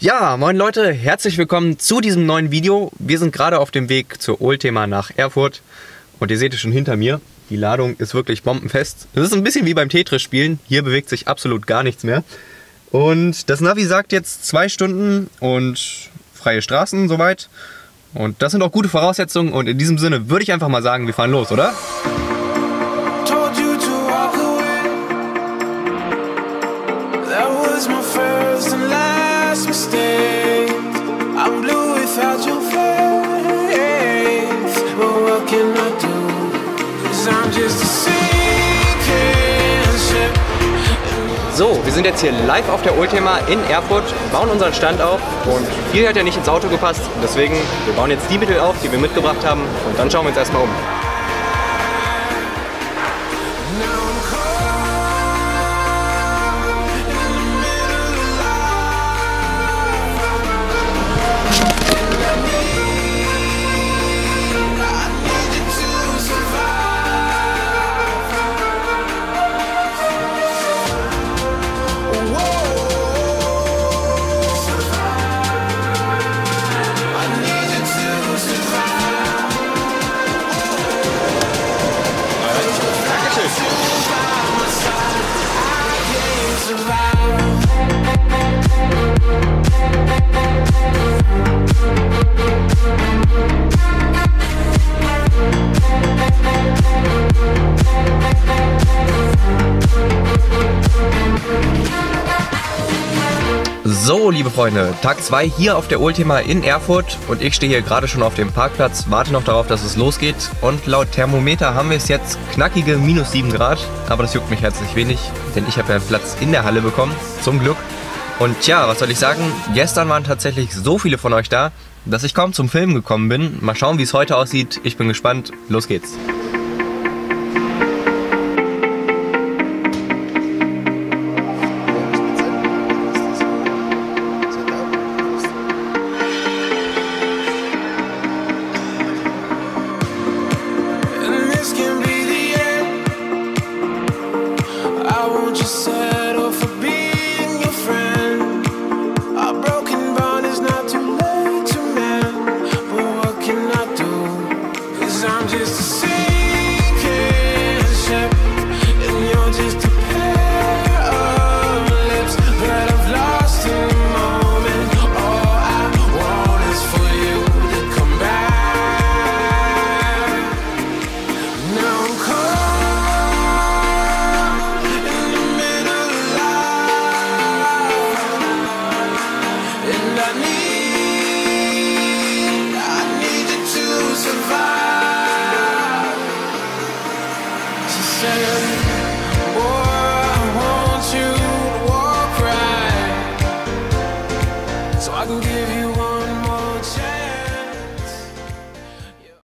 Ja, moin Leute, herzlich willkommen zu diesem neuen Video. Wir sind gerade auf dem Weg zur Oldtimer nach Erfurt und ihr seht es schon hinter mir. Die Ladung ist wirklich bombenfest. Es ist ein bisschen wie beim Tetris-Spielen. Hier bewegt sich absolut gar nichts mehr. Und das Navi sagt jetzt 2 Stunden und freie Straßen soweit. Und das sind auch gute Voraussetzungen und in diesem Sinne würde ich einfach mal sagen, wir fahren los, oder? So, wir sind jetzt hier live auf der Oldtimer in Erfurt, bauen unseren Stand auf und hier hat ja nicht ins Auto gepasst, deswegen wir bauen jetzt die Mittel auf, die wir mitgebracht haben und dann schauen wir uns erstmal um. So, liebe Freunde, Tag 2 hier auf der Oldtimer in Erfurt und ich stehe hier gerade schon auf dem Parkplatz, warte noch darauf, dass es losgeht und laut Thermometer haben wir es jetzt knackige -7 Grad, aber das juckt mich herzlich wenig, denn ich habe ja einen Platz in der Halle bekommen, zum Glück. Und ja, was soll ich sagen, gestern waren tatsächlich so viele von euch da, dass ich kaum zum Filmen gekommen bin. Mal schauen, wie es heute aussieht, ich bin gespannt, los geht's. So I can give you one